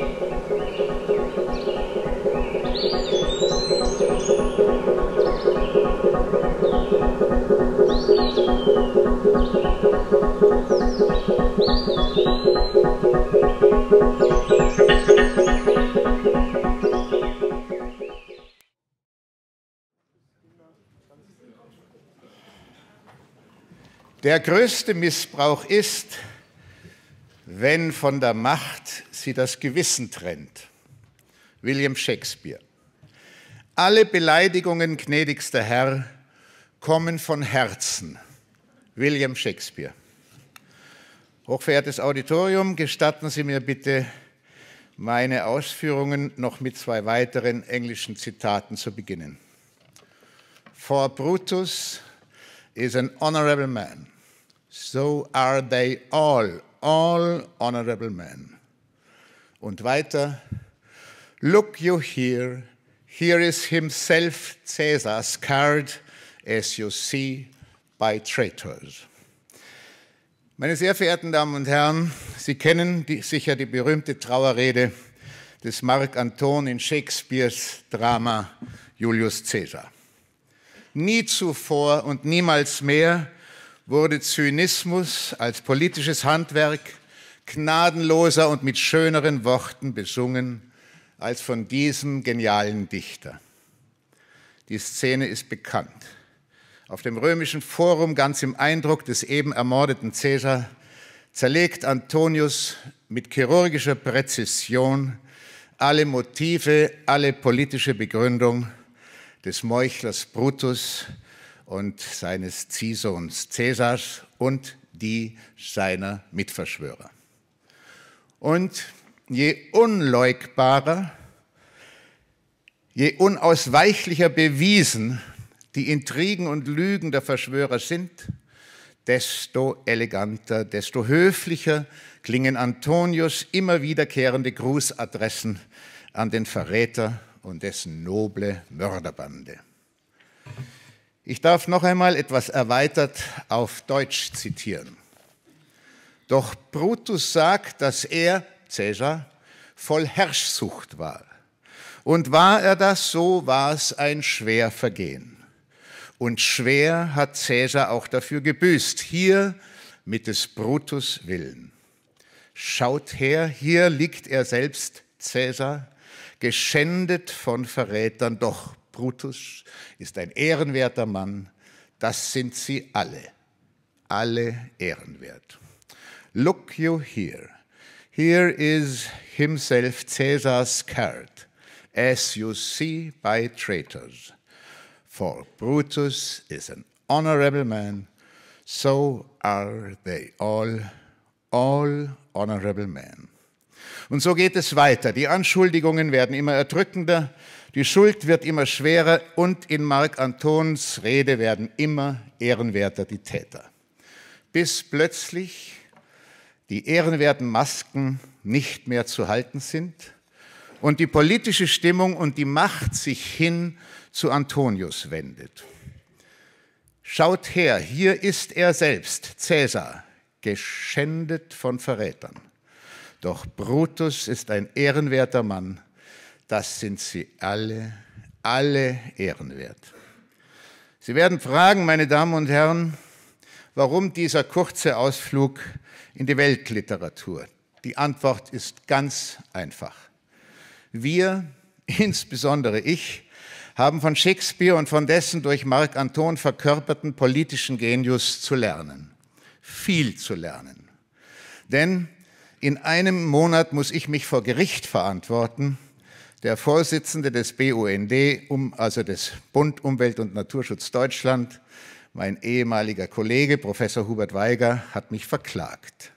Der größte Missbrauch ist, wenn von der Macht sie das Gewissen trennt. William Shakespeare. Alle Beleidigungen, gnädigster Herr, kommen von Herzen. William Shakespeare. Hochverehrtes Auditorium, gestatten Sie mir bitte, meine Ausführungen noch mit 2 weiteren englischen Zitaten zu beginnen. For Brutus is an honorable man. So are they all honorable men. Und weiter, look you here, here is himself Caesar scarred, as you see, by traitors. Meine sehr verehrten Damen und Herren, Sie kennen sicher die berühmte Trauerrede des Marc Anton in Shakespeares Drama Julius Caesar. Nie zuvor und niemals mehr wurde Zynismus als politisches Handwerk gnadenloser und mit schöneren Worten besungen als von diesem genialen Dichter. Die Szene ist bekannt. Auf dem römischen Forum, ganz im Eindruck des eben ermordeten Caesar, zerlegt Antonius mit chirurgischer Präzision alle Motive, alle politische Begründung des Meuchlers Brutus und seines Ziehsohns Caesars und die seiner Mitverschwörer. Und je unleugbarer, je unausweichlicher bewiesen die Intrigen und Lügen der Verschwörer sind, desto eleganter, desto höflicher klingen Antonius immer wiederkehrende Grußadressen an den Verräter und dessen noble Mörderbande. Ich darf noch einmal etwas erweitert auf Deutsch zitieren. Doch Brutus sagt, dass er, Caesar, voll Herrschsucht war. Und war er das, so war es ein schwer Vergehen. Und schwer hat Caesar auch dafür gebüßt, hier mit des Brutus Willen. Schaut her, hier liegt er selbst, Caesar, geschändet von Verrätern, doch Brutus ist ein ehrenwerter Mann, das sind sie alle ehrenwert. Look you here, here is himself Caesar scarred, as you see by traitors. For Brutus is an honorable man, so are they all honorable men. Und so geht es weiter. Die Anschuldigungen werden immer erdrückender, die Schuld wird immer schwerer und in Marc Antons Rede werden immer ehrenwerter die Täter. Bis plötzlich die ehrenwerten Masken nicht mehr zu halten sind und die politische Stimmung und die Macht sich hin zu Antonius wendet. Schaut her, hier ist er selbst, Caesar, geschändet von Verrätern. Doch Brutus ist ein ehrenwerter Mann, das sind sie alle ehrenwert. Sie werden fragen, meine Damen und Herren, warum dieser kurze Ausflug in die Weltliteratur? Die Antwort ist ganz einfach. Wir, insbesondere ich, haben von Shakespeare und von dessen durch Marc Anton verkörperten politischen Genius zu lernen. Viel zu lernen. Denn in einem Monat muss ich mich vor Gericht verantworten. Der Vorsitzende des BUND, also des Bund Umwelt- und Naturschutz Deutschland, mein ehemaliger Kollege, Professor Hubert Weiger, hat mich verklagt.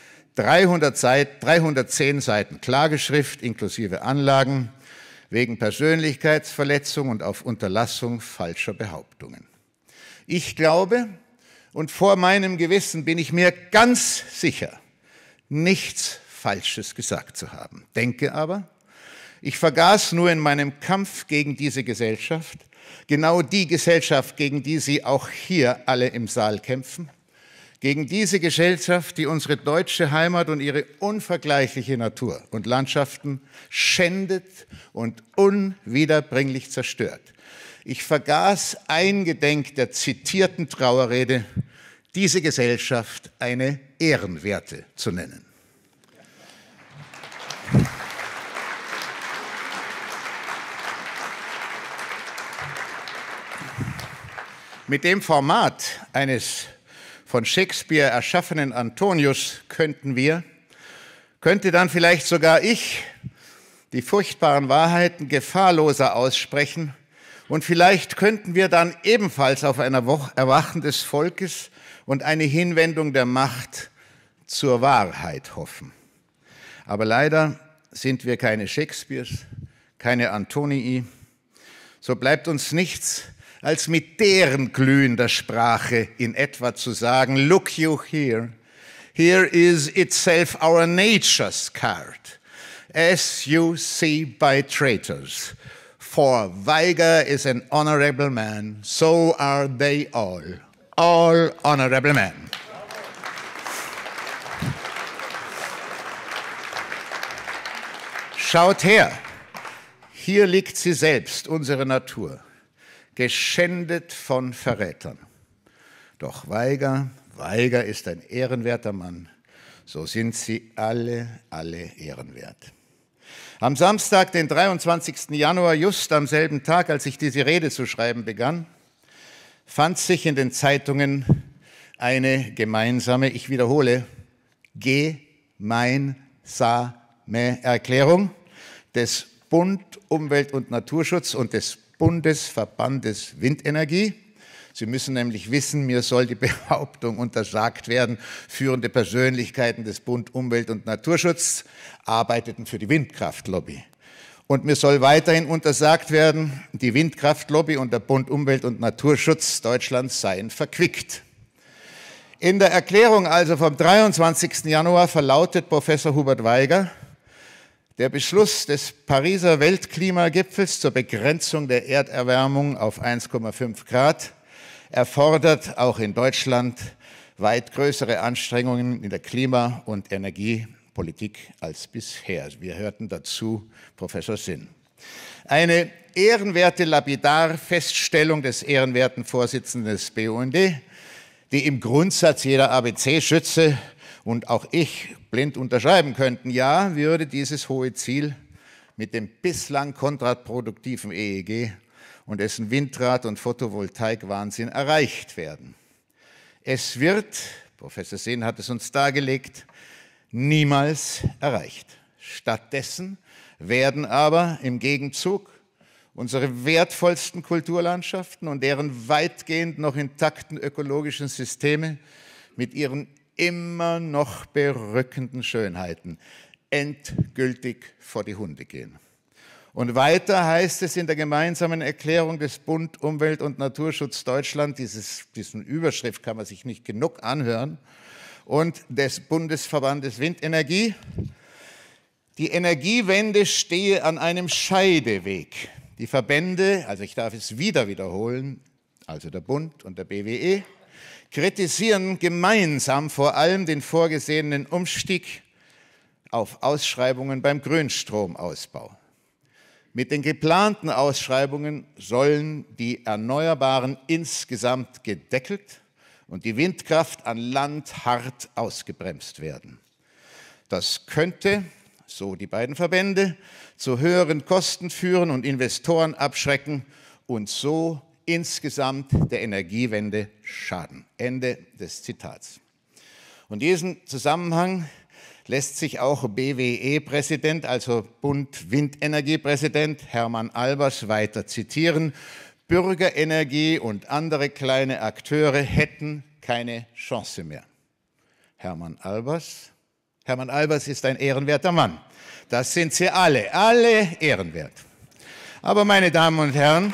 310 Seiten Klageschrift inklusive Anlagen wegen Persönlichkeitsverletzung und auf Unterlassung falscher Behauptungen. Ich glaube, und vor meinem Gewissen bin ich mir ganz sicher, nichts Falsches gesagt zu haben. Denke aber, ich vergaß nur in meinem Kampf gegen diese Gesellschaft, genau die Gesellschaft, gegen die Sie auch hier alle im Saal kämpfen, Gegen diese Gesellschaft, die unsere deutsche Heimat und ihre unvergleichliche Natur und Landschaften schändet und unwiederbringlich zerstört. Ich vergaß eingedenk der zitierten Trauerrede, diese Gesellschaft eine ehrenwerte zu nennen. Mit dem Format eines von Shakespeare erschaffenen Antonius könnte dann vielleicht sogar ich die furchtbaren Wahrheiten gefahrloser aussprechen und vielleicht könnten wir dann ebenfalls auf ein Erwachen des Volkes und eine Hinwendung der Macht zur Wahrheit hoffen. Aber leider sind wir keine Shakespeares, keine Antonii. So bleibt uns nichts, als mit deren glühender Sprache in etwa zu sagen, look you here, here is itself our nature's card, as you see by traitors. For Weiger is an honorable man, so are they all honorable men. Schaut her, hier liegt sie selbst, unsere Natur, geschändet von Verrätern. Doch Weiger ist ein ehrenwerter Mann, so sind sie alle ehrenwert. Am Samstag, den 23. Januar, just am selben Tag, als ich diese Rede zu schreiben begann, fand sich in den Zeitungen eine gemeinsame, ich wiederhole, gemeinsame Erklärung des Bund Umwelt- und Naturschutz und des Bundesverbandes Windenergie. Sie müssen nämlich wissen, mir soll die Behauptung untersagt werden, führende Persönlichkeiten des Bund Umwelt- und Naturschutz arbeiteten für die Windkraftlobby. Und mir soll weiterhin untersagt werden, die Windkraftlobby und der Bund Umwelt- und Naturschutz Deutschlands seien verquickt. In der Erklärung also vom 23. Januar verlautet Professor Hubert Weiger, der Beschluss des Pariser Weltklimagipfels zur Begrenzung der Erderwärmung auf 1,5 Grad erfordert auch in Deutschland weit größere Anstrengungen in der Klima- und Energiepolitik als bisher. Wir hörten dazu Professor Sinn. Eine ehrenwerte Lapidar-Feststellung des ehrenwerten Vorsitzenden des BUND, die im Grundsatz jeder ABC-Schütze und auch ich blind unterschreiben könnten. Ja, würde dieses hohe Ziel mit dem bislang kontraproduktiven EEG und dessen Windrad- und Photovoltaikwahnsinn erreicht werden. Es wird, Professor Sinn hat es uns dargelegt, niemals erreicht. Stattdessen werden aber im Gegenzug unsere wertvollsten Kulturlandschaften und deren weitgehend noch intakten ökologischen Systeme mit ihren immer noch berückenden Schönheiten endgültig vor die Hunde gehen. Und weiter heißt es in der gemeinsamen Erklärung des Bund Umwelt- und Naturschutz Deutschland, diesen Überschrift kann man sich nicht genug anhören, und des Bundesverbandes Windenergie, die Energiewende stehe an einem Scheideweg. Die Verbände, also ich darf es wieder wiederholen, also der Bund und der BWE, kritisieren gemeinsam vor allem den vorgesehenen Umstieg auf Ausschreibungen beim Grünstromausbau. Mit den geplanten Ausschreibungen sollen die Erneuerbaren insgesamt gedeckelt und die Windkraft an Land hart ausgebremst werden. Das könnte, so die beiden Verbände, zu höheren Kosten führen und Investoren abschrecken und so insgesamt der Energiewende schaden. Ende des Zitats. Und diesen Zusammenhang lässt sich auch BWE-Präsident, also Bund-Windenergie-Präsident Hermann Albers weiter zitieren. Bürgerenergie und andere kleine Akteure hätten keine Chance mehr. Hermann Albers ist ein ehrenwerter Mann. Das sind sie alle ehrenwert. Aber meine Damen und Herren,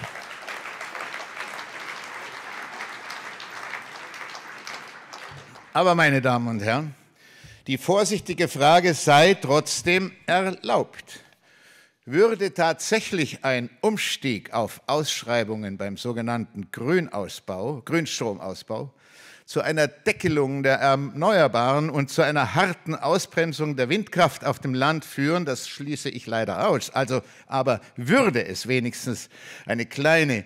die vorsichtige Frage sei trotzdem erlaubt. Würde tatsächlich ein Umstieg auf Ausschreibungen beim sogenannten Grünstromausbau zu einer Deckelung der Erneuerbaren und zu einer harten Ausbremsung der Windkraft auf dem Land führen, das schließe ich leider aus. Also, aber würde es wenigstens eine kleine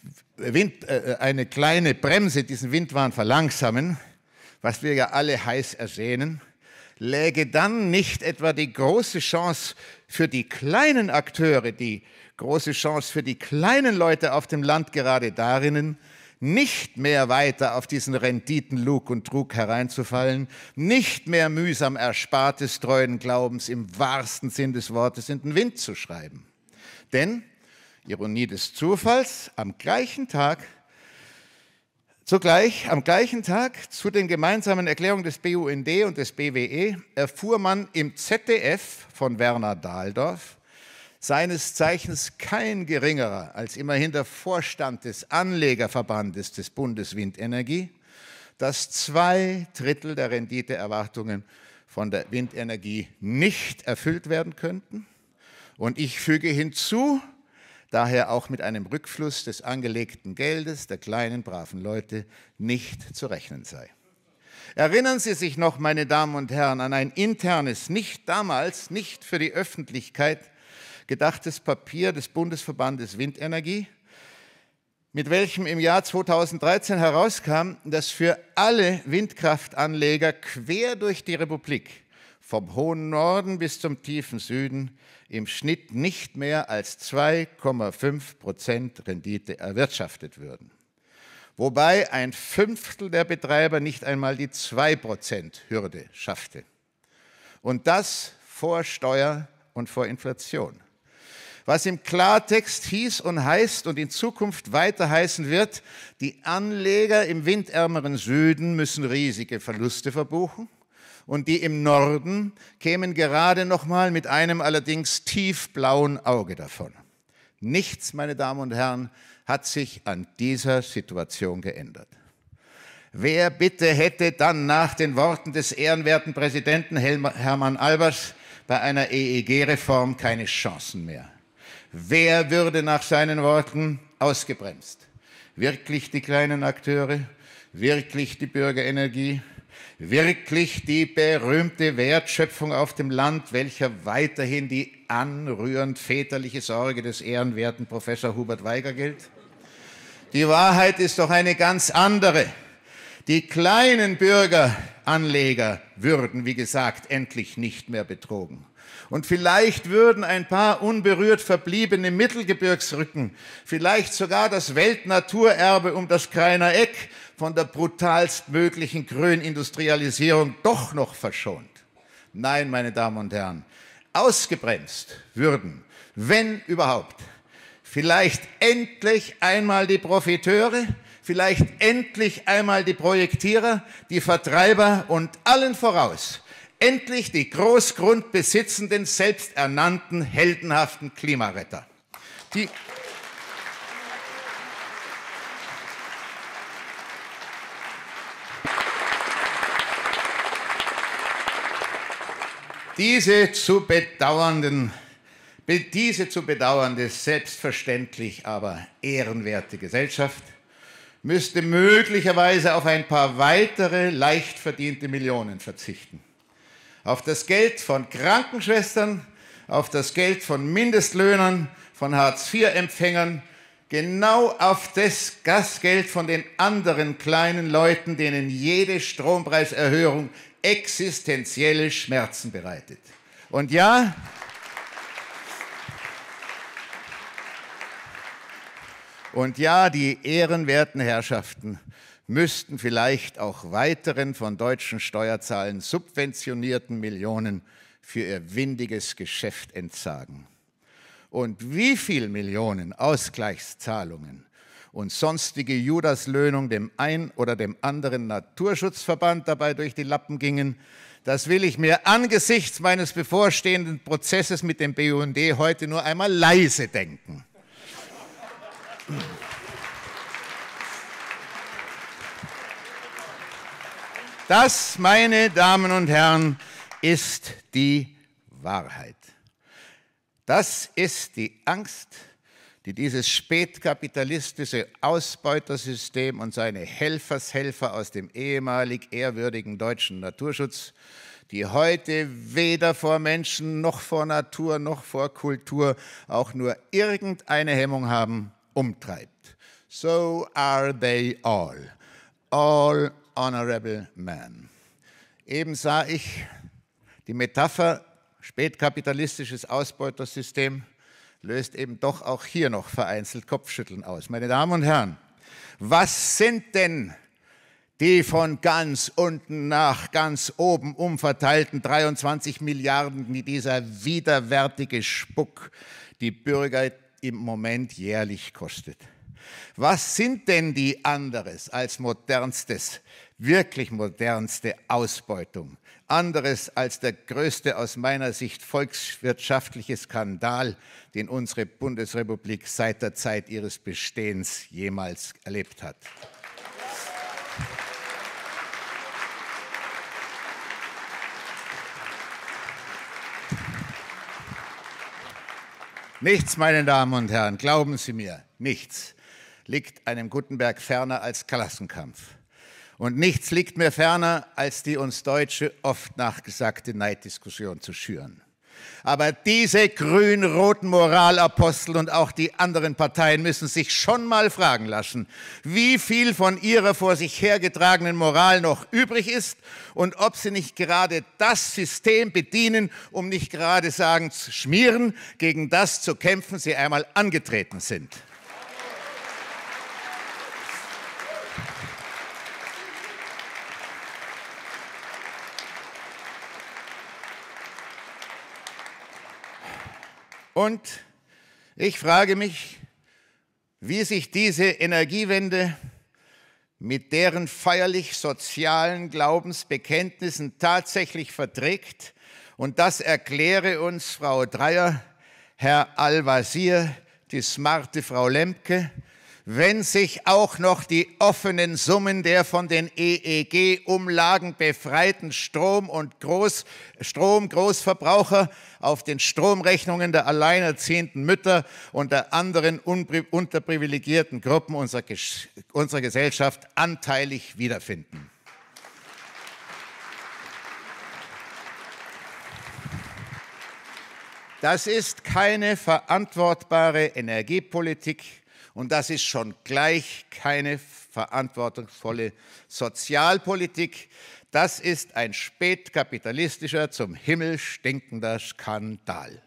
Bremse diesen Windwahn verlangsamen, was wir ja alle heiß ersehnen, läge dann nicht etwa die große Chance für die kleinen Akteure, die große Chance für die kleinen Leute auf dem Land gerade darin, nicht mehr weiter auf diesen Renditen-Lug und Trug hereinzufallen, nicht mehr mühsam Erspartes treuen Glaubens im wahrsten Sinn des Wortes in den Wind zu schreiben. Denn, Ironie des Zufalls, am gleichen Tag zu den gemeinsamen Erklärungen des BUND und des BWE erfuhr man im ZDF von Werner Dahldorf, seines Zeichens kein geringerer als immerhin der Vorstand des Anlegerverbandes des Bundes Windenergie, dass 2/3 der Renditeerwartungen von der Windenergie nicht erfüllt werden könnten. Und ich füge hinzu, daher auch mit einem Rückfluss des angelegten Geldes der kleinen, braven Leute nicht zu rechnen sei. Erinnern Sie sich noch, meine Damen und Herren, an ein internes, nicht für die Öffentlichkeit gedachtes Papier des Bundesverbandes Windenergie, mit welchem im Jahr 2013 herauskam, dass für alle Windkraftanleger quer durch die Republik, vom hohen Norden bis zum tiefen Süden, im Schnitt nicht mehr als 2,5% Rendite erwirtschaftet würden. Wobei 1/5 der Betreiber nicht einmal die 2%-Hürde schaffte. Und das vor Steuer und vor Inflation. Was im Klartext hieß und heißt und in Zukunft weiter heißen wird, die Anleger im windärmeren Süden müssen riesige Verluste verbuchen und die im Norden kämen gerade noch mal mit einem allerdings tiefblauen Auge davon. Nichts, meine Damen und Herren, hat sich an dieser Situation geändert. Wer bitte hätte dann nach den Worten des ehrenwerten Präsidenten Hermann Albers bei einer EEG-Reform keine Chancen mehr? Wer würde nach seinen Worten ausgebremst? Wirklich die kleinen Akteure? Wirklich die Bürgerenergie? Wirklich die berühmte Wertschöpfung auf dem Land, welcher weiterhin die anrührend väterliche Sorge des ehrenwerten Professor Hubert Weiger gilt? Die Wahrheit ist doch eine ganz andere. Die kleinen Bürgeranleger würden, wie gesagt, endlich nicht mehr betrogen. Und vielleicht würden ein paar unberührt verbliebene Mittelgebirgsrücken, vielleicht sogar das Weltnaturerbe um das Krainer Eck von der brutalst möglichen Grünindustrialisierung doch noch verschont. Nein, meine Damen und Herren, ausgebremst würden, wenn überhaupt, vielleicht endlich einmal die Profiteure, vielleicht endlich einmal die Projektierer, die Vertreiber und allen voraus endlich die großgrundbesitzenden, selbsternannten, heldenhaften Klimaretter. Diese zu bedauernde, selbstverständlich aber ehrenwerte Gesellschaft müsste möglicherweise auf ein paar weitere leicht verdiente Millionen verzichten. Auf das Geld von Krankenschwestern, auf das Geld von Mindestlöhnern, von Hartz-IV-Empfängern, genau auf das Geld von den anderen kleinen Leuten, denen jede Strompreiserhöhung existenzielle Schmerzen bereitet. Und ja, die ehrenwerten Herrschaften müssten vielleicht auch weiteren von deutschen Steuerzahlen subventionierten Millionen für ihr windiges Geschäft entsagen. Und wie viel Millionen Ausgleichszahlungen und sonstige Judaslöhnung dem einen oder dem anderen Naturschutzverband dabei durch die Lappen gingen, das will ich mir angesichts meines bevorstehenden Prozesses mit dem BUND heute nur einmal leise denken. Das, meine Damen und Herren, ist die Wahrheit. Das ist die Angst, die dieses spätkapitalistische Ausbeutersystem und seine Helfershelfer aus dem ehemalig ehrwürdigen deutschen Naturschutz, die heute weder vor Menschen noch vor Natur noch vor Kultur auch nur irgendeine Hemmung haben, umtreibt. So are they all honorable men. Eben sah ich die Metapher spätkapitalistisches Ausbeutersystem löst eben doch auch hier noch vereinzelt Kopfschütteln aus. Meine Damen und Herren, was sind denn die von ganz unten nach ganz oben umverteilten 23 Milliarden, die dieser widerwärtige Spuck die Bürger im Moment jährlich kostet? Was sind denn die anderes als modernstes, wirklich modernste Ausbeutung? Anderes als der größte aus meiner Sicht volkswirtschaftliche Skandal, den unsere Bundesrepublik seit der Zeit ihres Bestehens jemals erlebt hat. Nichts, meine Damen und Herren, glauben Sie mir, nichts liegt einem Gutenberg ferner als Klassenkampf. Und nichts liegt mir ferner, als die uns Deutsche oft nachgesagte Neiddiskussion zu schüren. Aber diese grün-roten Moralapostel und auch die anderen Parteien müssen sich schon mal fragen lassen, wie viel von ihrer vor sich hergetragenen Moral noch übrig ist und ob sie nicht gerade das System bedienen, um nicht gerade sagen zu schmieren, gegen das zu kämpfen sie einmal angetreten sind. Und ich frage mich, wie sich diese Energiewende mit deren feierlich-sozialen Glaubensbekenntnissen tatsächlich verträgt. Und das erkläre uns Frau Dreyer, Herr Al-Wazir, die smarte Frau Lemke, wenn sich auch noch die offenen Summen der von den EEG-Umlagen befreiten Großverbraucher auf den Stromrechnungen der alleinerziehenden Mütter und der anderen unterprivilegierten Gruppen unserer Gesellschaft anteilig wiederfinden. Das ist keine verantwortbare Energiepolitik. Und das ist schon gleich keine verantwortungsvolle Sozialpolitik. Das ist ein spätkapitalistischer, zum Himmel stinkender Skandal.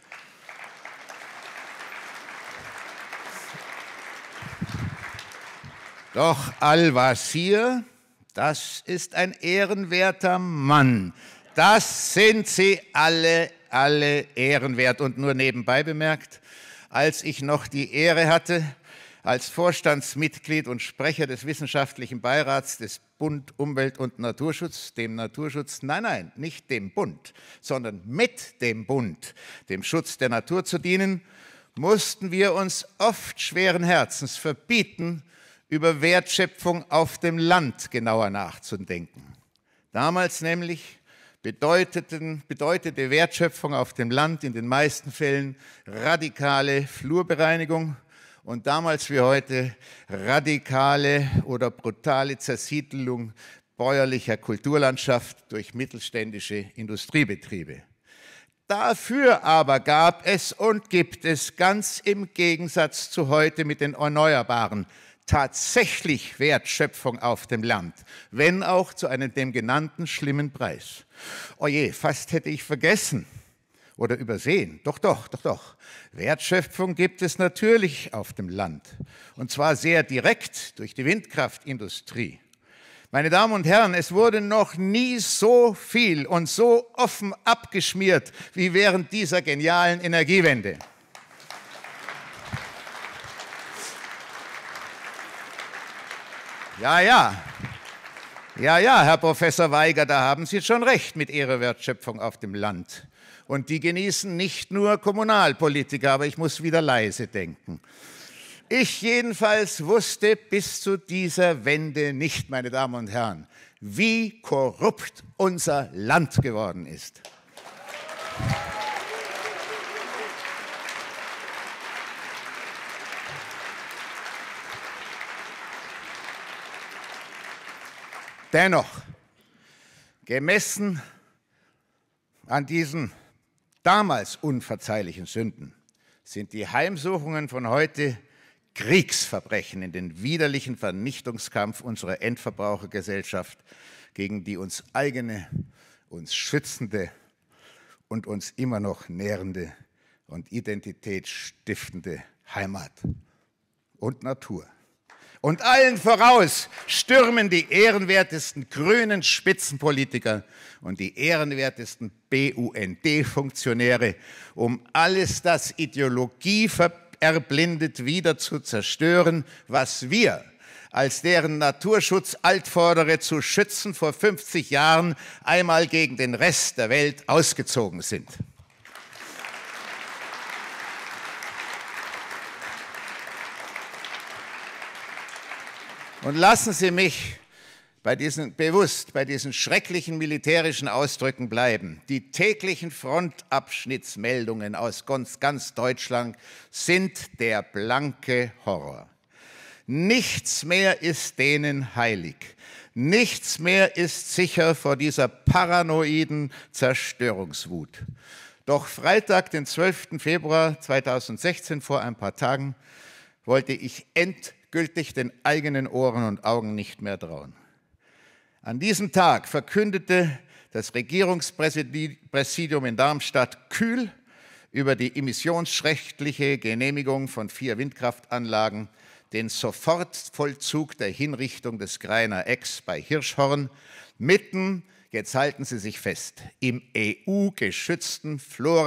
Doch Al-Wazir, das ist ein ehrenwerter Mann. Das sind sie alle ehrenwert. Und nur nebenbei bemerkt, als ich noch die Ehre hatte, als Vorstandsmitglied und Sprecher des Wissenschaftlichen Beirats des Bund Umwelt und Naturschutz, dem Naturschutz, nein, nicht dem Bund, sondern mit dem Bund, dem Schutz der Natur zu dienen, mussten wir uns oft schweren Herzens verbieten, über Wertschöpfung auf dem Land genauer nachzudenken. Damals nämlich bedeutete Wertschöpfung auf dem Land in den meisten Fällen radikale Flurbereinigung und damals wie heute radikale oder brutale Zersiedelung bäuerlicher Kulturlandschaft durch mittelständische Industriebetriebe. Dafür aber gab es und gibt es ganz im Gegensatz zu heute mit den Erneuerbaren tatsächlich Wertschöpfung auf dem Land, wenn auch zu einem dem genannten schlimmen Preis. Oje, fast hätte ich vergessen oder übersehen. Doch. Wertschöpfung gibt es natürlich auf dem Land. Und zwar sehr direkt durch die Windkraftindustrie. Meine Damen und Herren, es wurde noch nie so viel und so offen abgeschmiert wie während dieser genialen Energiewende. Ja, Herr Professor Weiger, da haben Sie schon recht mit Ihrer Wertschöpfung auf dem Land. Und die genießen nicht nur Kommunalpolitiker, aber ich muss wieder leise denken. Ich jedenfalls wusste bis zu dieser Wende nicht, meine Damen und Herren, wie korrupt unser Land geworden ist. Dennoch, gemessen an diesen damals unverzeihlichen Sünden sind die Heimsuchungen von heute Kriegsverbrechen in den widerlichen Vernichtungskampf unserer Endverbrauchergesellschaft gegen die uns eigene, uns schützende und uns immer noch nährende und identitätsstiftende Heimat und Natur. Und allen voraus stürmen die ehrenwertesten grünen Spitzenpolitiker und die ehrenwertesten BUND-Funktionäre, um alles das Ideologie erblindet wieder zu zerstören, was wir als deren Naturschutz-Altvordere zu schützen vor 50 Jahren einmal gegen den Rest der Welt ausgezogen sind. Und lassen Sie mich bei diesen schrecklichen militärischen Ausdrücken bleiben. Die täglichen Frontabschnittsmeldungen aus ganz Deutschland sind der blanke Horror. Nichts mehr ist denen heilig. Nichts mehr ist sicher vor dieser paranoiden Zerstörungswut. Doch Freitag, den 12. Februar 2016, vor ein paar Tagen, wollte ich endgültig den eigenen Ohren und Augen nicht mehr trauen. An diesem Tag verkündete das Regierungspräsidium in Darmstadt kühl über die emissionsrechtliche Genehmigung von 4 Windkraftanlagen den Sofortvollzug der Hinrichtung des Greiner Eck bei Hirschhorn mitten, jetzt halten Sie sich fest, im EU-geschützten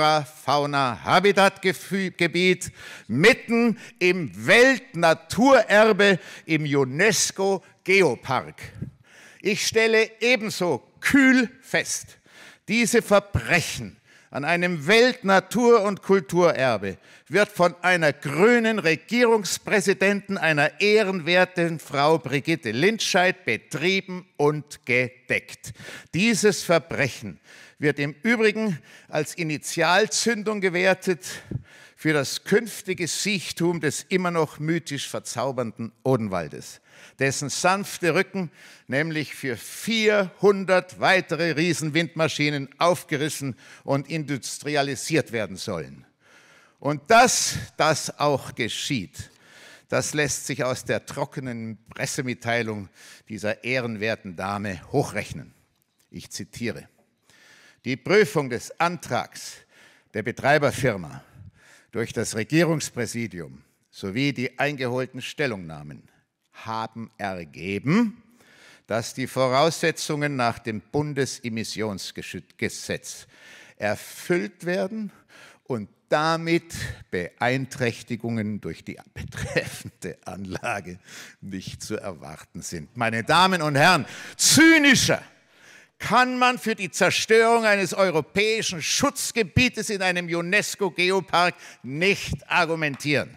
Flora-Fauna-Habitat-Gebiet, mitten im Weltnaturerbe im UNESCO-Geopark. Ich stelle ebenso kühl fest, diese Verbrechen an einem Welt-, Natur- und Kulturerbe wird von einer grünen Regierungspräsidentin, einer ehrenwerten Frau Brigitte Lindscheid, betrieben und gedeckt. Dieses Verbrechen wird im Übrigen als Initialzündung gewertet für das künftige Siechtum des immer noch mythisch verzaubernden Odenwaldes, dessen sanfte Rücken nämlich für 400 weitere Riesenwindmaschinen aufgerissen und industrialisiert werden sollen. Und dass das auch geschieht, das lässt sich aus der trockenen Pressemitteilung dieser ehrenwerten Dame hochrechnen. Ich zitiere: Die Prüfung des Antrags der Betreiberfirma durch das Regierungspräsidium sowie die eingeholten Stellungnahmen haben ergeben, dass die Voraussetzungen nach dem Bundesemissionsgesetz erfüllt werden und damit Beeinträchtigungen durch die betreffende Anlage nicht zu erwarten sind. Meine Damen und Herren, zynischer kann man für die Zerstörung eines europäischen Schutzgebietes in einem UNESCO-Geopark nicht argumentieren.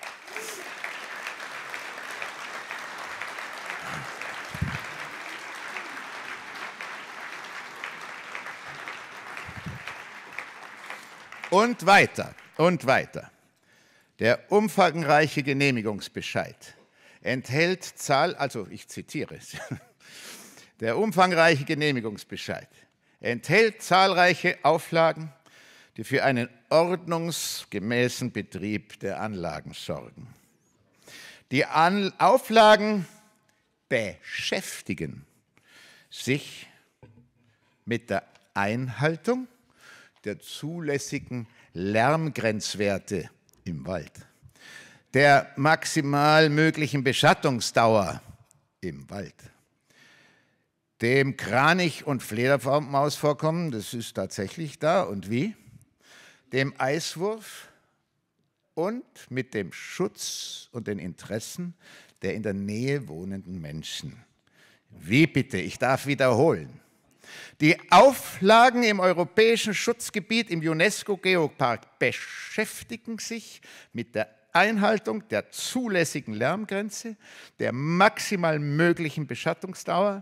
Und weiter, und weiter. Der umfangreiche Genehmigungsbescheid enthält ich zitiere es, der umfangreiche Genehmigungsbescheid enthält zahlreiche Auflagen, die für einen ordnungsgemäßen Betrieb der Anlagen sorgen. Die Auflagen beschäftigen sich mit der Einhaltung der zulässigen Lärmgrenzwerte im Wald, der maximal möglichen Beschattungsdauer im Wald, dem Kranich- und Fledermausvorkommen, das ist tatsächlich da und wie, dem Eiswurf und mit dem Schutz und den Interessen der in der Nähe wohnenden Menschen. Wie bitte? Ich darf wiederholen. Die Auflagen im europäischen Schutzgebiet im UNESCO-Geopark beschäftigen sich mit der Einhaltung der zulässigen Lärmgrenze, der maximal möglichen Bestattungsdauer,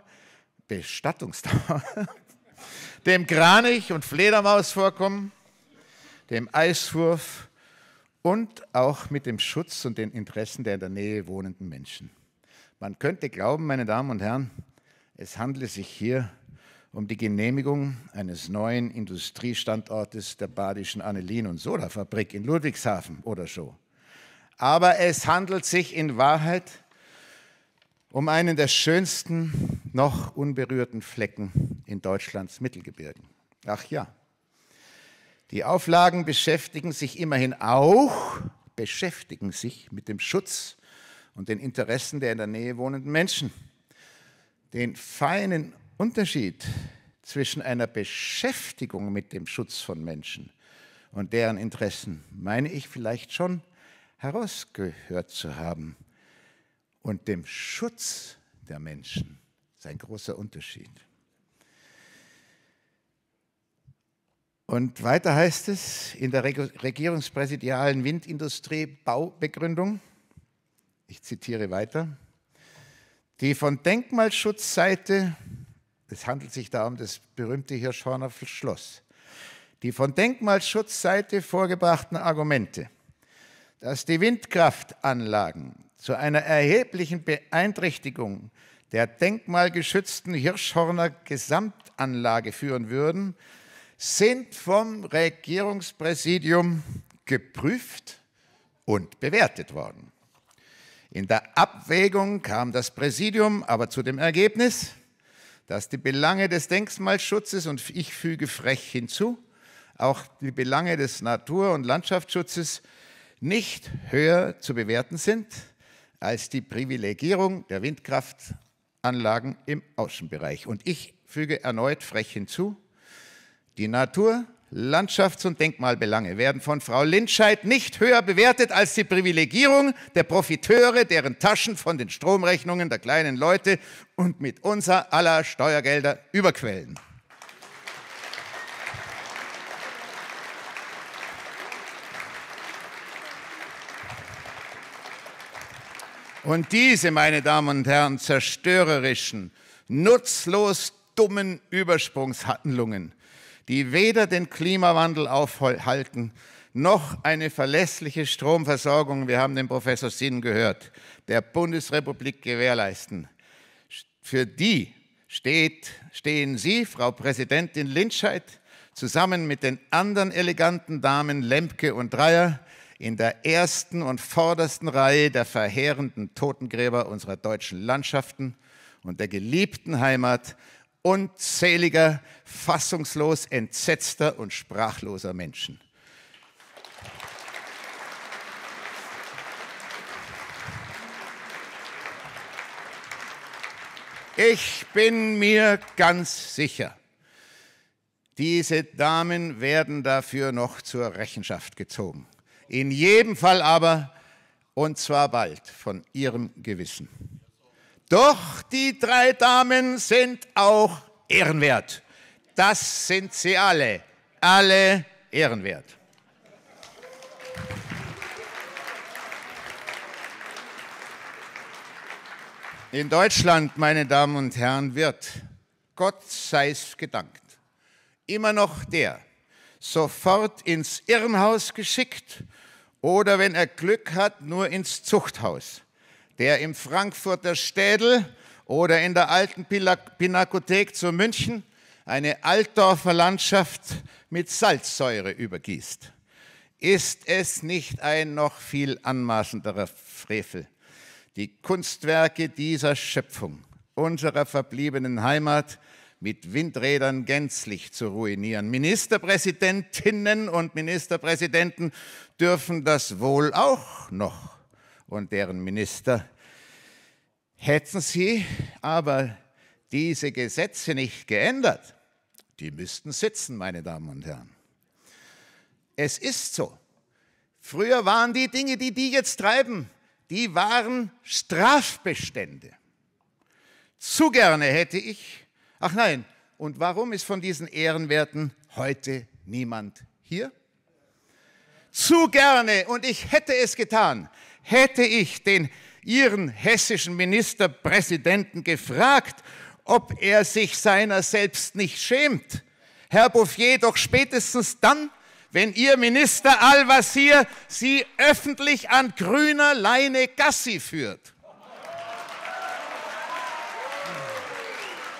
dem Kranich- und Fledermausvorkommen, dem Eiswurf und auch mit dem Schutz und den Interessen der in der Nähe wohnenden Menschen. Man könnte glauben, meine Damen und Herren, Es handelt sich hier um die Genehmigung eines neuen Industriestandortes der Badischen Anilin- und Sodafabrik in Ludwigshafen oder so. Aber es handelt sich in Wahrheit um einen der schönsten noch unberührten Flecken in Deutschlands Mittelgebirgen. Ach ja, die Auflagen beschäftigen sich immerhin auch mit dem Schutz und den Interessen der in der Nähe wohnenden Menschen. Den feinen Unterschied zwischen einer Beschäftigung mit dem Schutz von Menschen und deren Interessen meine ich vielleicht schon herausgehört zu haben. Und dem Schutz der Menschen ist ein großer Unterschied. Und weiter heißt es in der regierungspräsidialen Windindustrie-Baubegründung, ich zitiere weiter, die von Denkmalschutzseite, es handelt sich da um das berühmte Hirschhorner Schloss, die von Denkmalschutzseite vorgebrachten Argumente, dass die Windkraftanlagen zu einer erheblichen Beeinträchtigung der denkmalgeschützten Hirschhorner Gesamtanlage führen würden, sind vom Regierungspräsidium geprüft und bewertet worden. In der Abwägung kam das Präsidium aber zu dem Ergebnis, dass die Belange des Denkmalschutzes, und ich füge frech hinzu, auch die Belange des Natur- und Landschaftsschutzes nicht höher zu bewerten sind als die Privilegierung der Windkraftanlagen im Außenbereich. Und ich füge erneut frech hinzu, die Natur-, Landschafts- und Denkmalbelange werden von Frau Lindscheid nicht höher bewertet als die Privilegierung der Profiteure, deren Taschen von den Stromrechnungen der kleinen Leute und mit unser aller Steuergelder überquellen. Und diese, meine Damen und Herren, zerstörerischen, nutzlos dummen Übersprungshandlungen, die weder den Klimawandel aufhalten, noch eine verlässliche Stromversorgung, wir haben den Professor Sinn gehört, der Bundesrepublik gewährleisten. Für die stehen Sie, Frau Präsidentin Lindscheid, zusammen mit den anderen eleganten Damen Lemke und Dreyer in der ersten und vordersten Reihe der verheerenden Totengräber unserer deutschen Landschaften und der geliebten Heimat unzähliger, fassungslos entsetzter und sprachloser Menschen. Ich bin mir ganz sicher, diese Damen werden dafür noch zur Rechenschaft gezogen. In jedem Fall aber, und zwar bald, von ihrem Gewissen. Doch die drei Damen sind auch ehrenwert. Das sind sie alle ehrenwert. In Deutschland, meine Damen und Herren, wird, Gott sei's gedankt, immer noch der sofort ins Irrenhaus geschickt oder, wenn er Glück hat, nur ins Zuchthaus, der im Frankfurter Städel oder in der alten Pinakothek zu München eine Altdorfer Landschaft mit Salzsäure übergießt. Ist es nicht ein noch viel anmaßenderer Frevel, die Kunstwerke dieser Schöpfung, unserer verbliebenen Heimat, mit Windrädern gänzlich zu ruinieren? Ministerpräsidentinnen und Ministerpräsidenten dürfen das wohl auch noch und deren Minister. Hätten sie aber diese Gesetze nicht geändert, die müssten sitzen, meine Damen und Herren. Es ist so. Früher waren die Dinge, die jetzt treiben, die waren Strafbestände. Zu gerne hätte ich, ach nein, und warum ist von diesen Ehrenwerten heute niemand hier? Zu gerne, und ich hätte es getan, hätte ich Ihren hessischen Ministerpräsidenten gefragt, ob er sich seiner selbst nicht schämt. Herr Bouffier, doch spätestens dann, wenn Ihr Minister Al-Wazir Sie öffentlich an grüner Leine Gassi führt.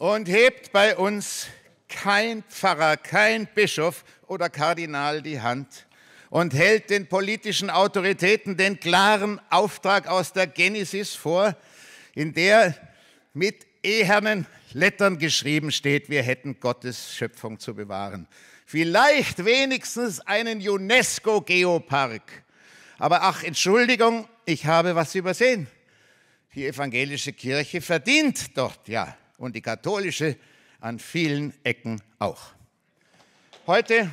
und hebt bei uns kein Pfarrer, kein Bischof oder Kardinal die Hand und hält den politischen Autoritäten den klaren Auftrag aus der Genesis vor, in der mit ehernen Lettern geschrieben steht, wir hätten Gottes Schöpfung zu bewahren. Vielleicht wenigstens einen UNESCO-Geopark. Aber ach, Entschuldigung, ich habe was übersehen. Die evangelische Kirche verdient dort, ja, und die katholische an vielen Ecken auch. Heute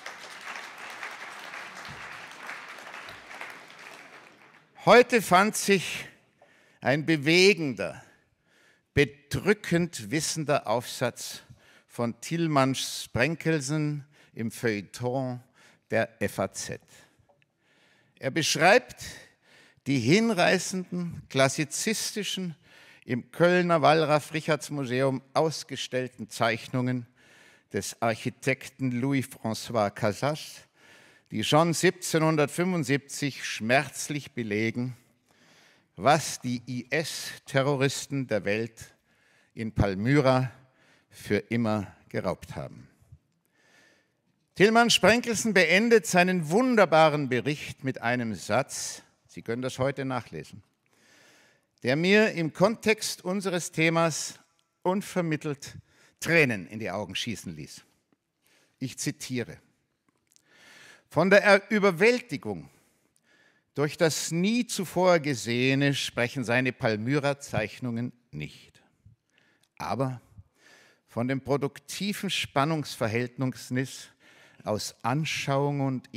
fand sich ein bewegender, bedrückend wissender Aufsatz von Tilman Sprenkelsen im Feuilleton der FAZ. Er beschreibt die hinreißenden, klassizistischen, im Kölner Wallraf-Richarts-Museum ausgestellten Zeichnungen des Architekten Louis-François Casas, die schon 1775 schmerzlich belegen, was die IS-Terroristen der Welt in Palmyra für immer geraubt haben. Tilman Sprenkelsen beendet seinen wunderbaren Bericht mit einem Satz, Sie können das heute nachlesen, der mir im Kontext unseres Themas unvermittelt Tränen in die Augen schießen ließ. Ich zitiere: Von der Überwältigung durch das nie zuvor Gesehene sprechen seine Palmyra-Zeichnungen nicht. Aber von dem produktiven Spannungsverhältnis aus Anschauung und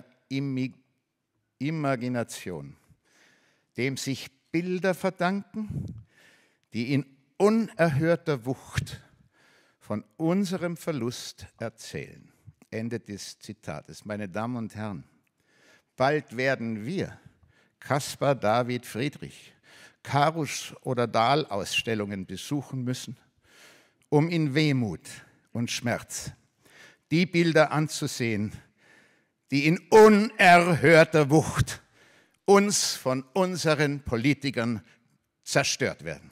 Imagination, dem sich Bilder verdanken, die in unerhörter Wucht von unserem Verlust erzählen. Ende des Zitates. Meine Damen und Herren, bald werden wir Caspar David Friedrich, Karus- oder Dahl-Ausstellungen besuchen müssen, um in Wehmut und Schmerz die Bilder anzusehen, die in unerhörter Wucht uns von unseren Politikern zerstört werden.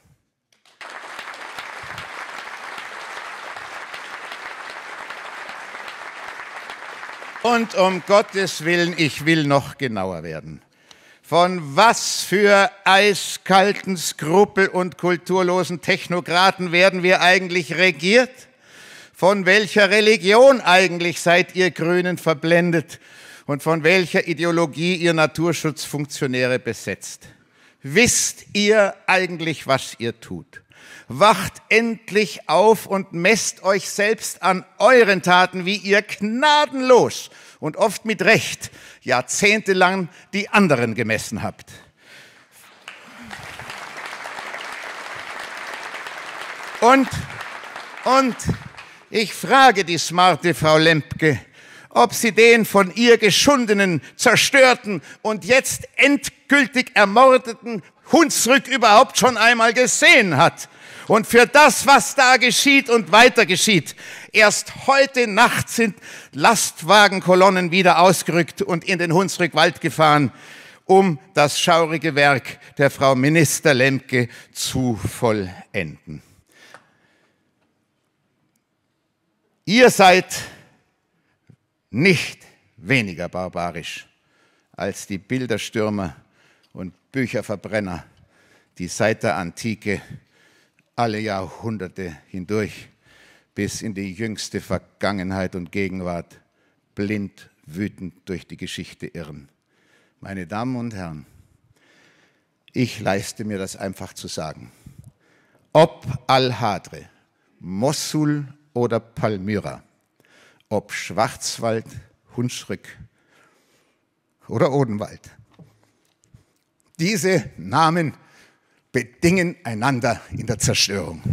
Und um Gottes Willen, ich will noch genauer werden. Von was für eiskalten, skrupel- und kulturlosen Technokraten werden wir eigentlich regiert? Von welcher Religion eigentlich seid ihr Grünen verblendet? Und von welcher Ideologie ihr Naturschutzfunktionäre besetzt? Wisst ihr eigentlich, was ihr tut? Wacht endlich auf und messt euch selbst an euren Taten, wie ihr gnadenlos und oft mit Recht jahrzehntelang die anderen gemessen habt. Und ich frage die smarte Frau Lemke, ob sie den von ihr geschundenen, zerstörten und jetzt endgültig ermordeten Hunsrück überhaupt schon einmal gesehen hat. Und für das, was da geschieht und weiter geschieht, erst heute Nacht sind Lastwagenkolonnen wieder ausgerückt und in den Hunsrückwald gefahren, um das schaurige Werk der Frau Minister Lemke zu vollenden. Ihr seid nicht weniger barbarisch als die Bilderstürmer und Bücherverbrenner, die seit der Antike alle Jahrhunderte hindurch bis in die jüngste Vergangenheit und Gegenwart blind wütend durch die Geschichte irren. Meine Damen und Herren, ich leiste mir das einfach zu sagen. Ob Al-Hadre, Mossul oder Palmyra, ob Schwarzwald, Hunsrück oder Odenwald. Diese Namen bedingen einander in der Zerstörung.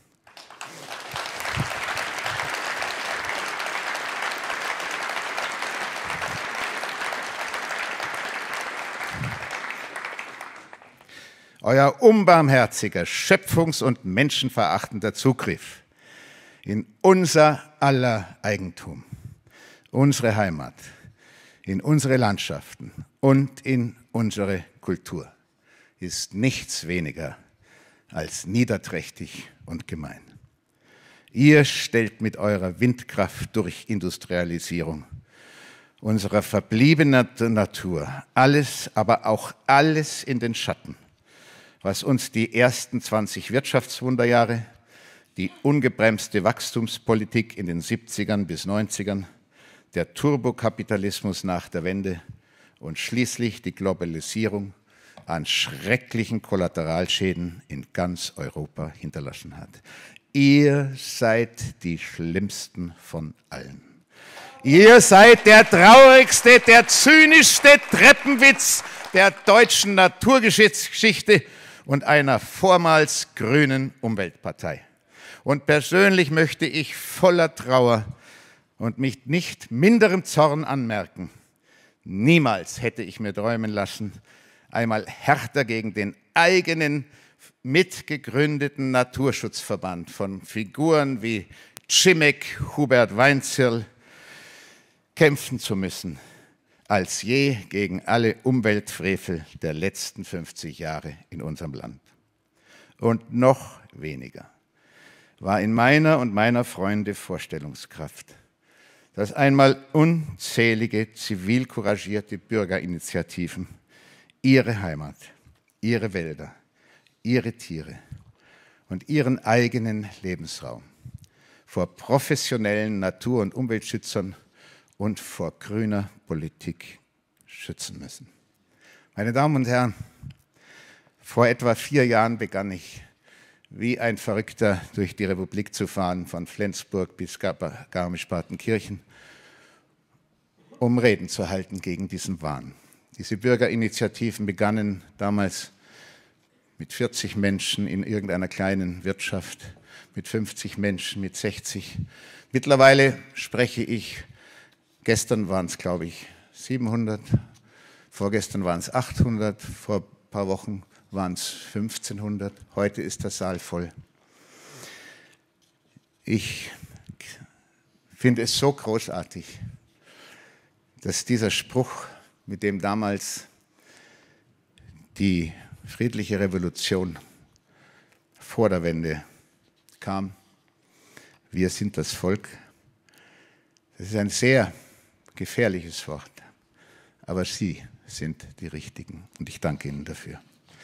Euer unbarmherziger, schöpfungs- und menschenverachtender Zugriff in unser aller Eigentum, unsere Heimat, in unsere Landschaften und in unsere Kultur ist nichts weniger als niederträchtig und gemein. Ihr stellt mit eurer Windkraft durch Industrialisierung unserer verbliebenen Natur alles, aber auch alles in den Schatten, was uns die ersten 20 Wirtschaftswunderjahre, die ungebremste Wachstumspolitik in den 70ern bis 90ern, der Turbokapitalismus nach der Wende und schließlich die Globalisierung an schrecklichen Kollateralschäden in ganz Europa hinterlassen hat. Ihr seid die Schlimmsten von allen. Ihr seid der traurigste, der zynischste Treppenwitz der deutschen Naturgeschichte und einer vormals grünen Umweltpartei. Und persönlich möchte ich voller Trauer und mit nicht minderem Zorn anmerken, niemals hätte ich mir träumen lassen, einmal härter gegen den eigenen mitgegründeten Naturschutzverband von Figuren wie Czimek, Hubert Weinzierl kämpfen zu müssen, als je gegen alle Umweltfrevel der letzten 50 Jahre in unserem Land. Und noch weniger war in meiner und meiner Freunde Vorstellungskraft, dass einmal unzählige zivil couragierte Bürgerinitiativen ihre Heimat, ihre Wälder, ihre Tiere und ihren eigenen Lebensraum vor professionellen Natur- und Umweltschützern und vor grüner Politik schützen müssen. Meine Damen und Herren, vor etwa 4 Jahren begann ich, wie ein Verrückter durch die Republik zu fahren, von Flensburg bis Garmisch-Partenkirchen, um Reden zu halten gegen diesen Wahn. Diese Bürgerinitiativen begannen damals mit 40 Menschen in irgendeiner kleinen Wirtschaft, mit 50 Menschen, mit 60. Mittlerweile spreche ich, gestern waren es, glaube ich, 700, vorgestern waren es 800, vor ein paar Wochen waren es 1500, heute ist der Saal voll. Ich finde es so großartig, dass dieser Spruch, mit dem damals die friedliche Revolution vor der Wende kam, wir sind das Volk, das ist ein sehr gefährliches Wort, aber Sie sind die Richtigen und ich danke Ihnen dafür.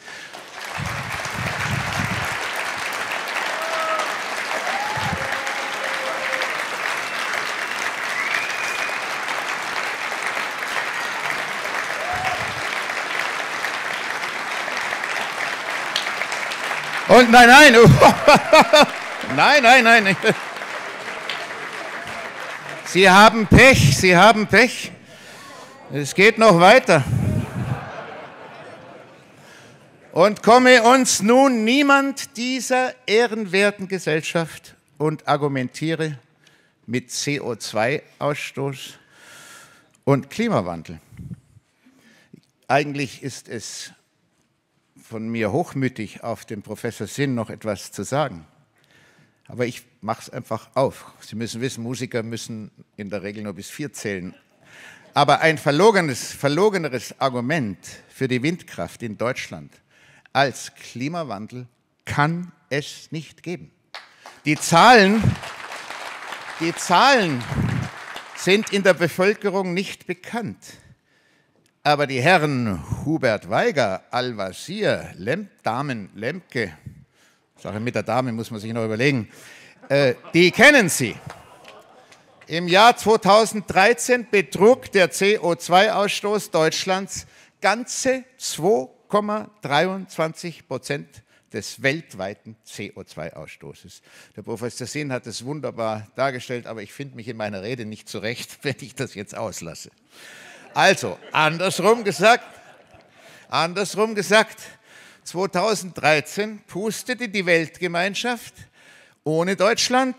Und nein, nein. Sie haben Pech, Sie haben Pech. Es geht noch weiter. Und komme uns nun niemand dieser ehrenwerten Gesellschaft und argumentiere mit CO2-Ausstoß und Klimawandel. Eigentlich ist es von mir hochmütig, auf den Professor Sinn noch etwas zu sagen. Aber ich mache es einfach auf. Sie müssen wissen, Musiker müssen in der Regel nur bis 4 zählen. Aber ein verlogeneres Argument für die Windkraft in Deutschland als Klimawandel kann es nicht geben. Die Zahlen sind in der Bevölkerung nicht bekannt. Aber die Herren Hubert Weiger, Al-Wazir, Damen Lemke, Sache mit der Dame muss man sich noch überlegen, die kennen Sie. Im Jahr 2013 betrug der CO2-Ausstoß Deutschlands ganze 2,23% des weltweiten CO2-Ausstoßes. Der Professor Sinn hat es wunderbar dargestellt, aber ich finde mich in meiner Rede nicht zurecht, wenn ich das jetzt auslasse. Also, andersrum gesagt, 2013 pustete die Weltgemeinschaft ohne Deutschland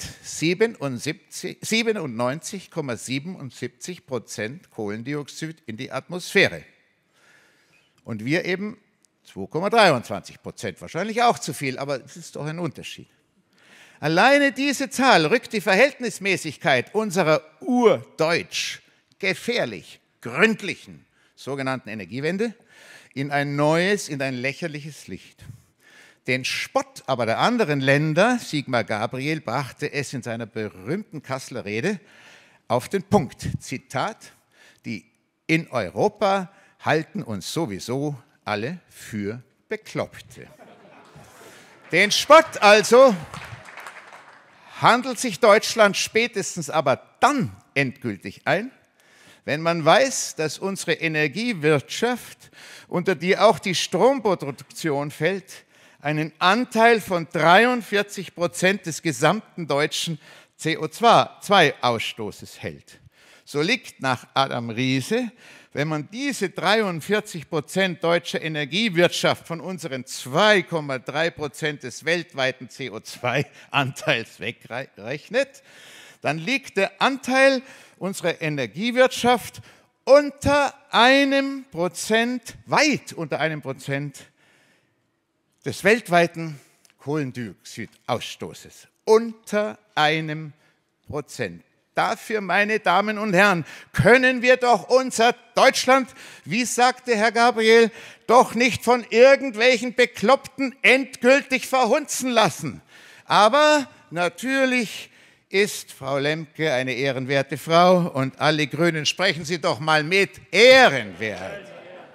97,77% Kohlendioxid in die Atmosphäre. Und wir eben 2,23%, wahrscheinlich auch zu viel, aber es ist doch ein Unterschied. Alleine diese Zahl rückt die Verhältnismäßigkeit unserer urdeutsch gefährlich gründlichen sogenannten Energiewende in ein neues, in ein lächerliches Licht. Den Spott aber der anderen Länder, Sigmar Gabriel, brachte es in seiner berühmten Kasseler Rede auf den Punkt. Zitat: Die in Europa halten uns sowieso alle für Bekloppte. Den Spott also handelt sich Deutschland spätestens aber dann endgültig ein, wenn man weiß, dass unsere Energiewirtschaft, unter die auch die Stromproduktion fällt, einen Anteil von 43% des gesamten deutschen CO2-Ausstoßes hält. So liegt nach Adam Riese, wenn man diese 43% deutscher Energiewirtschaft von unseren 2,3% des weltweiten CO2-Anteils wegrechnet, dann liegt der Anteil unserer Energiewirtschaft unter 1%, weit unter 1% des weltweiten Kohlendioxidausstoßes. Unter 1%. Dafür, meine Damen und Herren, können wir doch unser Deutschland, wie sagte Herr Gabriel, doch nicht von irgendwelchen Bekloppten endgültig verhunzen lassen. Aber natürlich ist Frau Lemke eine ehrenwerte Frau und alle Grünen, sprechen Sie doch mal mit, ehrenwert.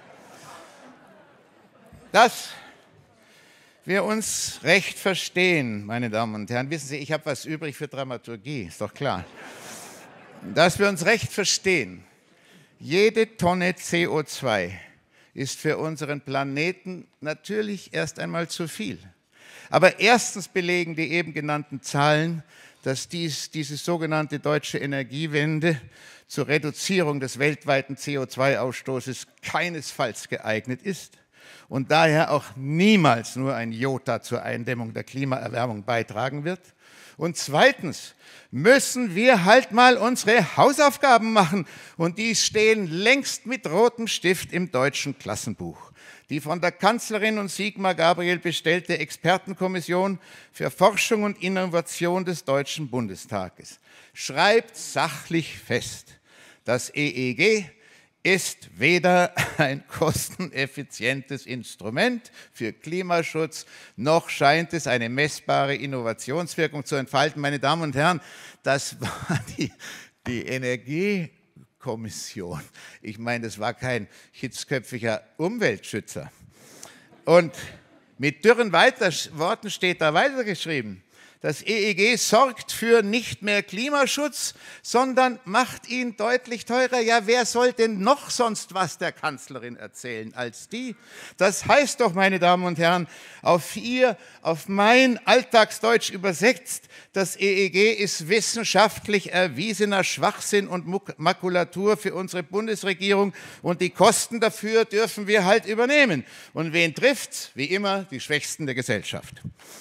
Dass wir uns recht verstehen, meine Damen und Herren, wissen Sie, ich habe was übrig für Dramaturgie, ist doch klar. Dass wir uns recht verstehen, jede Tonne CO2 ist für unseren Planeten natürlich erst einmal zu viel. Aber erstens belegen die eben genannten Zahlen, dass diese sogenannte deutsche Energiewende zur Reduzierung des weltweiten CO2-Ausstoßes keinesfalls geeignet ist und daher auch niemals nur ein Jota zur Eindämmung der Klimaerwärmung beitragen wird. Und zweitens müssen wir halt mal unsere Hausaufgaben machen und die stehen längst mit rotem Stift im deutschen Klassenbuch. Die von der Kanzlerin und Sigmar Gabriel bestellte Expertenkommission für Forschung und Innovation des Deutschen Bundestages schreibt sachlich fest, das EEG ist weder ein kosteneffizientes Instrument für Klimaschutz, noch scheint es eine messbare Innovationswirkung zu entfalten. Meine Damen und Herren, das war die Energiekommission. Ich meine, das war kein hitzköpfiger Umweltschützer. Und mit dürren Worten steht da weitergeschrieben: Das EEG sorgt für nicht mehr Klimaschutz, sondern macht ihn deutlich teurer. Ja, wer soll denn noch sonst was der Kanzlerin erzählen als die? Das heißt doch, meine Damen und Herren, auf mein Alltagsdeutsch übersetzt, das EEG ist wissenschaftlich erwiesener Schwachsinn und Makulatur für unsere Bundesregierung und die Kosten dafür dürfen wir halt übernehmen. Und wen trifft's? Wie immer die Schwächsten der Gesellschaft.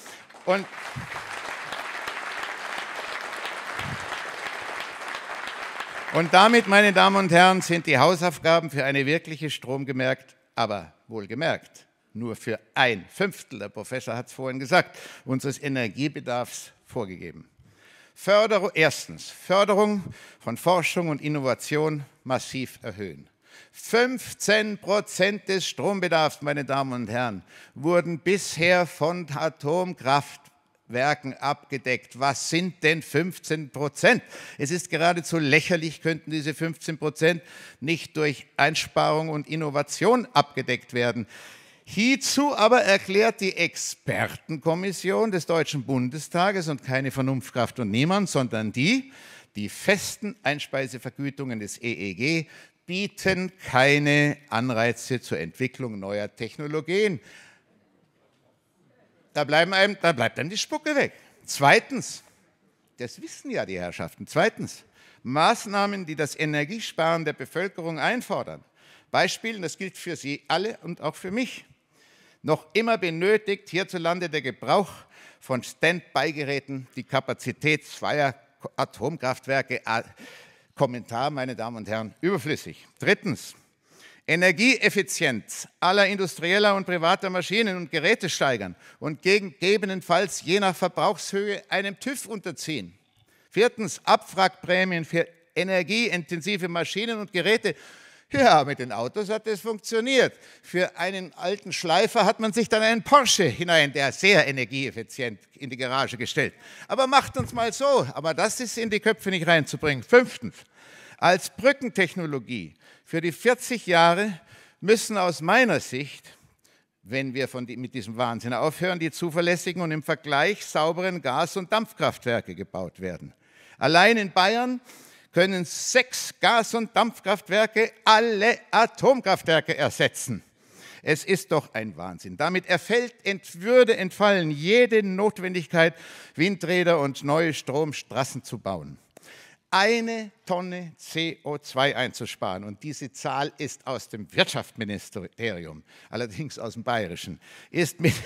Und damit, meine Damen und Herren, sind die Hausaufgaben für eine wirkliche Stromgemerkt, aber wohlgemerkt, nur für 1/5, der Professor hat es vorhin gesagt, unseres Energiebedarfs vorgegeben. Erstens, Förderung von Forschung und Innovation massiv erhöhen. 15% des Strombedarfs, meine Damen und Herren, wurden bisher von Atomkraftwerken abgedeckt. Was sind denn 15%? Es ist geradezu lächerlich, könnten diese 15% nicht durch Einsparung und Innovation abgedeckt werden. Hierzu aber erklärt die Expertenkommission des Deutschen Bundestages, und keine Vernunftkraft und niemand, sondern die festen Einspeisevergütungen des EEG bieten keine Anreize zur Entwicklung neuer Technologien. Da bleibt einem die Spucke weg. Zweitens, das wissen ja die Herrschaften, Maßnahmen, die das Energiesparen der Bevölkerung einfordern. Beispiel, das gilt für Sie alle und auch für mich. Noch immer benötigt hierzulande der Gebrauch von Standby-Geräten die Kapazität zweier Atomkraftwerke. Kommentar, meine Damen und Herren, überflüssig. Drittens, Energieeffizienz aller industrieller und privater Maschinen und Geräte steigern und gegebenenfalls je nach Verbrauchshöhe einem TÜV unterziehen. Viertens, Abwrackprämien für energieintensive Maschinen und Geräte Ja, mit den Autos hat es funktioniert. Für einen alten Schleifer hat man sich dann einen Porsche hinein, der sehr energieeffizient in die Garage gestellt. Aber macht uns mal so, aber das ist in die Köpfe nicht reinzubringen. 5. Als Brückentechnologie für die 40 Jahre müssen aus meiner Sicht, wenn wir mit diesem Wahnsinn aufhören, die zuverlässigen und im Vergleich sauberen Gas- und Dampfkraftwerke gebaut werden. Allein in Bayern können 6 Gas- und Dampfkraftwerke alle Atomkraftwerke ersetzen. Es ist doch ein Wahnsinn. Damit würde entfallen jede Notwendigkeit, Windräder und neue Stromstraßen zu bauen. 1 Tonne CO2 einzusparen, und diese Zahl ist aus dem Wirtschaftsministerium, allerdings aus dem Bayerischen, ist mit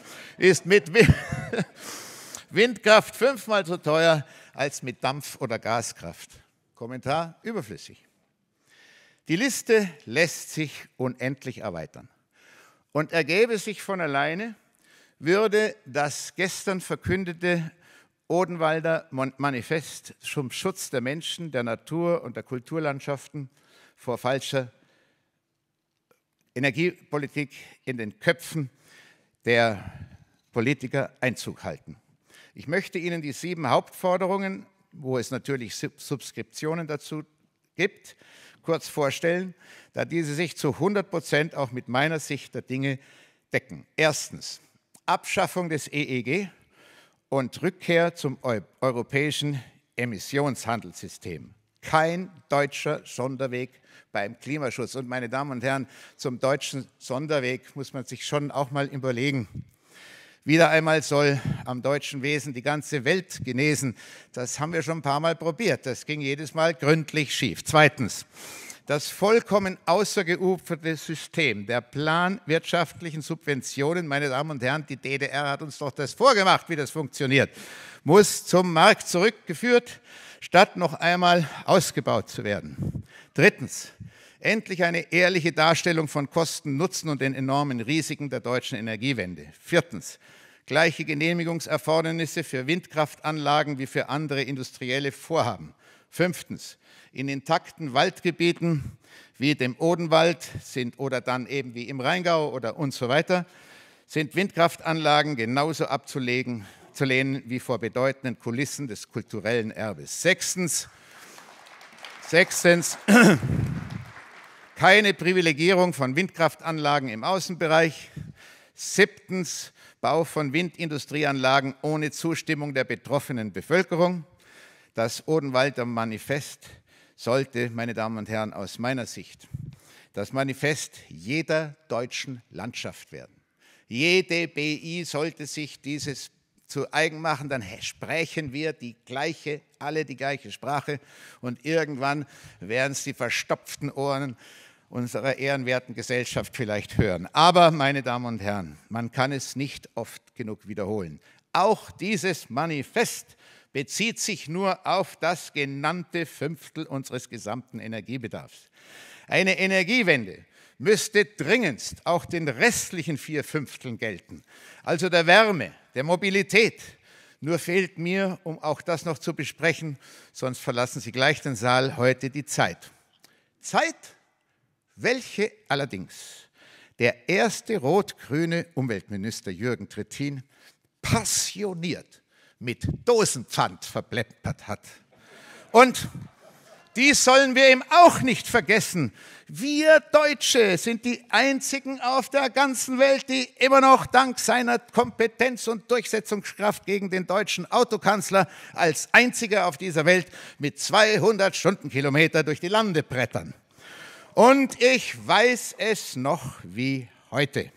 Windkraft 5-mal so teuer als mit Dampf- oder Gaskraft. Kommentar überflüssig. Die Liste lässt sich unendlich erweitern und ergäbe sich von alleine, würde das gestern verkündete Odenwalder Manifest zum Schutz der Menschen, der Natur und der Kulturlandschaften vor falscher Energiepolitik in den Köpfen der Politiker Einzug halten. Ich möchte Ihnen die 7 Hauptforderungen, wo es natürlich Subskriptionen dazu gibt, kurz vorstellen, da diese sich zu 100% auch mit meiner Sicht der Dinge decken. Erstens, Abschaffung des EEG und Rückkehr zum europäischen Emissionshandelssystem. Kein deutscher Sonderweg beim Klimaschutz. Und meine Damen und Herren, zum deutschen Sonderweg muss man sich schon auch mal überlegen. Wieder einmal soll am deutschen Wesen die ganze Welt genesen. Das haben wir schon ein paar Mal probiert. Das ging jedes Mal gründlich schief. Zweitens, das vollkommen außergeuferte System der planwirtschaftlichen Subventionen, meine Damen und Herren, die DDR hat uns doch das vorgemacht, wie das funktioniert, muss zum Markt zurückgeführt, statt noch einmal ausgebaut zu werden. Drittens, endlich eine ehrliche Darstellung von Kosten, Nutzen und den enormen Risiken der deutschen Energiewende. Viertens, gleiche Genehmigungserfordernisse für Windkraftanlagen wie für andere industrielle Vorhaben. Fünftens, in intakten Waldgebieten wie dem Odenwald oder dann eben wie im Rheingau oder und so weiter, sind Windkraftanlagen genauso abzulehnen wie vor bedeutenden Kulissen des kulturellen Erbes. Sechstens, keine Privilegierung von Windkraftanlagen im Außenbereich. Siebtens, Bau von Windindustrieanlagen ohne Zustimmung der betroffenen Bevölkerung. Das Odenwalder Manifest sollte, meine Damen und Herren, aus meiner Sicht das Manifest jeder deutschen Landschaft werden. Jede BI sollte sich dieses zu eigen machen, dann sprechen wir alle die gleiche Sprache, und irgendwann werden es die verstopften Ohren unserer ehrenwerten Gesellschaft vielleicht hören. Aber, meine Damen und Herren, man kann es nicht oft genug wiederholen. Auch dieses Manifest bezieht sich nur auf das genannte 1/5 unseres gesamten Energiebedarfs. Eine Energiewende müsste dringendst auch den restlichen 4/5 gelten, also der Wärme, der Mobilität. Nur fehlt mir, um auch das noch zu besprechen, sonst verlassen Sie gleich den Saal, heute die Zeit. Zeit, welche allerdings der erste rot-grüne Umweltminister Jürgen Trittin passioniert mit Dosenpfand verplempert hat. Und dies sollen wir ihm auch nicht vergessen. Wir Deutsche sind die einzigen auf der ganzen Welt, die immer noch dank seiner Kompetenz und Durchsetzungskraft gegen den deutschen Autokanzler als einziger auf dieser Welt mit 200 Stundenkilometer durch die Lande brettern. Und ich weiß es noch wie heute.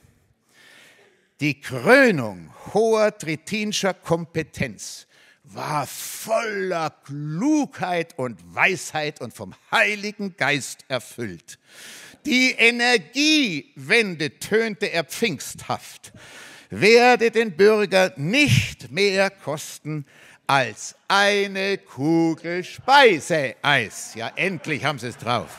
Die Krönung hoher trittinscher Kompetenz war voller Klugheit und Weisheit und vom Heiligen Geist erfüllt. Die Energiewende, tönte er pfingsthaft, werde den Bürger nicht mehr kosten als eine Kugel Speiseeis. Ja, endlich haben sie es drauf.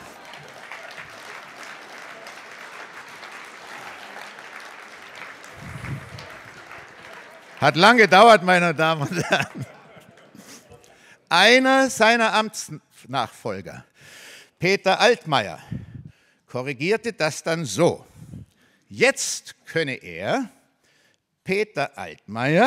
Hat lange gedauert, meine Damen und Herren. Einer seiner Amtsnachfolger Peter Altmaier korrigierte das dann so: Jetzt könne er, Peter Altmaier,